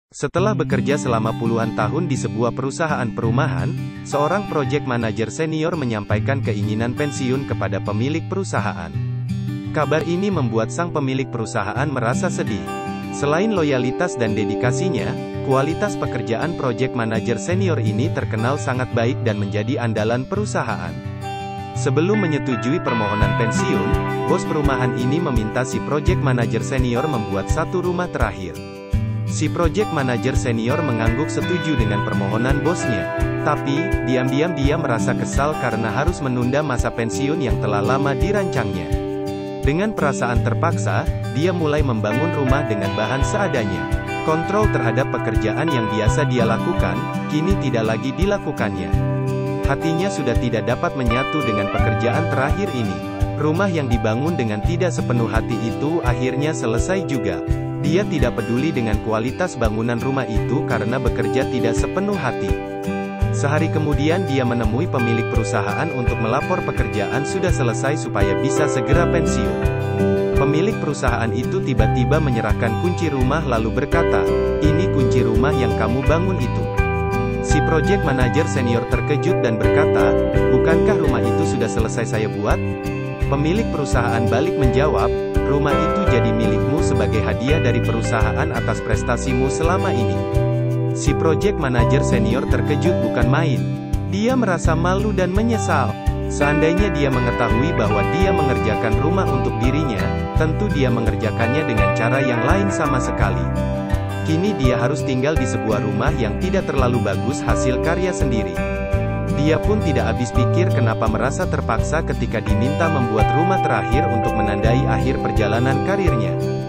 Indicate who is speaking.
Speaker 1: Setelah bekerja selama puluhan tahun di sebuah perusahaan perumahan, seorang project manager senior menyampaikan keinginan pensiun kepada pemilik perusahaan. Kabar ini membuat sang pemilik perusahaan merasa sedih. Selain loyalitas dan dedikasinya, kualitas pekerjaan project manager senior ini terkenal sangat baik dan menjadi andalan perusahaan. Sebelum menyetujui permohonan pensiun, bos perumahan ini meminta si project manager senior membuat satu rumah terakhir. Si project manager senior mengangguk setuju dengan permohonan bosnya. Tapi, diam-diam dia merasa kesal karena harus menunda masa pensiun yang telah lama dirancangnya. Dengan perasaan terpaksa, dia mulai membangun rumah dengan bahan seadanya. Kontrol terhadap pekerjaan yang biasa dia lakukan, kini tidak lagi dilakukannya. Hatinya sudah tidak dapat menyatu dengan pekerjaan terakhir ini. Rumah yang dibangun dengan tidak sepenuh hati itu akhirnya selesai juga. Dia tidak peduli dengan kualitas bangunan rumah itu karena bekerja tidak sepenuh hati. Sehari kemudian dia menemui pemilik perusahaan untuk melapor pekerjaan sudah selesai supaya bisa segera pensiun. Pemilik perusahaan itu tiba-tiba menyerahkan kunci rumah lalu berkata, "Ini kunci rumah yang kamu bangun itu." Si project manager senior terkejut dan berkata, "Bukankah rumah itu sudah selesai saya buat?" Pemilik perusahaan balik menjawab, "Rumah itu jadi milikmu sebagai hadiah dari perusahaan atas prestasimu selama ini." Si project manager senior terkejut bukan main. Dia merasa malu dan menyesal. Seandainya dia mengetahui bahwa dia mengerjakan rumah untuk dirinya, tentu dia mengerjakannya dengan cara yang lain sama sekali. Kini dia harus tinggal di sebuah rumah yang tidak terlalu bagus hasil karya sendiri. Dia pun tidak habis pikir kenapa merasa terpaksa ketika diminta membuat rumah terakhir untuk menandai akhir perjalanan karirnya.